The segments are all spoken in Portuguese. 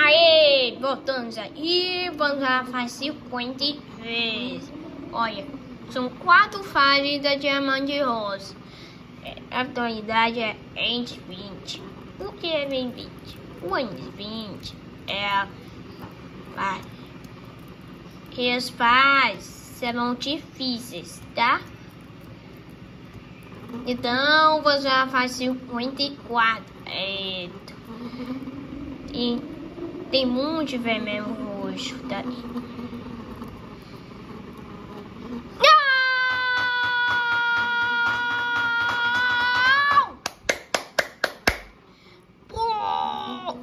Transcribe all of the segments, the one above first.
Aê, voltamos aí, vamos lá, faz 53. Olha, são 4 fases da Diamante Rosa. A atualidade é entre 20. O que é bem 20? O entre 20 é a fase. E as fases serão difíceis, tá? Então, você já faz 54. E tem muito vermelho roxo daí. Não! Pô!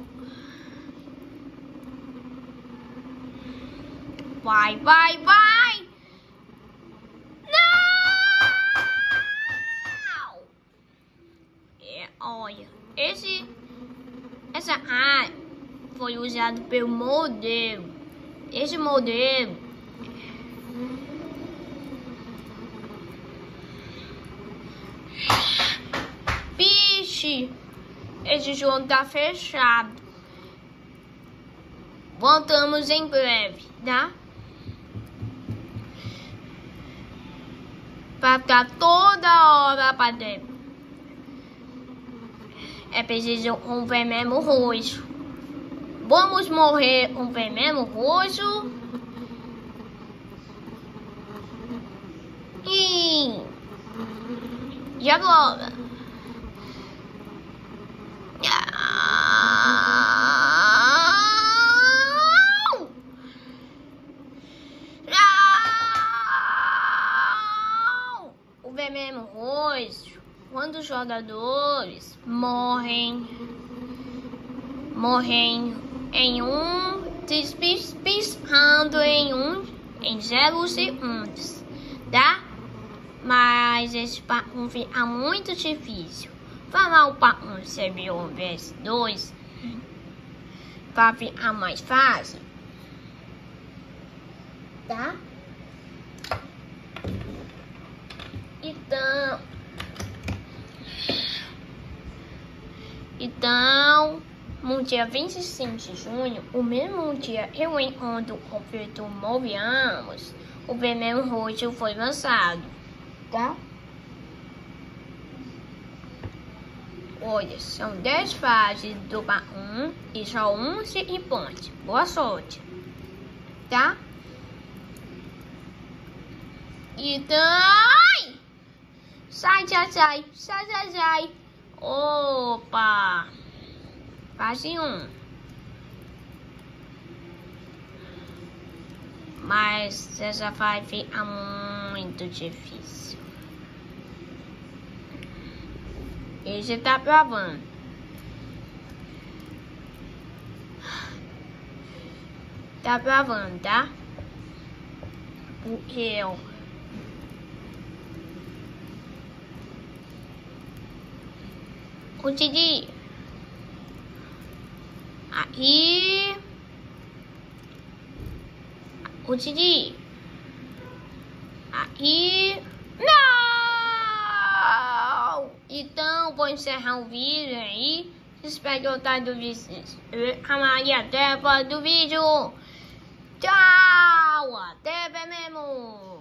Vai, vai, vai! Não! Olha, essa área foi usado pelo modelo. Esse modelo Vixe, esse jogo tá fechado. Voltamos em breve, tá? Pra ficar toda hora pra dentro. É preciso um veneno roxo. Vamos morrer um veneno roxo. E agora? Não! Não! O veneno roxo, quando os jogadores morrem em piscando em 0 segundos, tá? Mas esse part 1 fica muito difícil. Falar o part 1 servir o verso 2 para ficar mais fácil, tá? Então, no dia 25 de junho, o mesmo dia eu encontro o Conflito Moviamos, o veneno roxo foi lançado, tá? Olha, são 10 fases do par 1 e só 11 e ponte. Boa sorte, tá? Então, sai. Opa! Fase 1. Mas essa vai ficar muito difícil. Esse tá provando. Tá provando, tá? Porque eu... O Didi. Aí... O Didi. Aí... Não! Então, vou encerrar o vídeo aí. Espero que gostar do vídeo. E até a próxima do vídeo. Tchau! Até mesmo!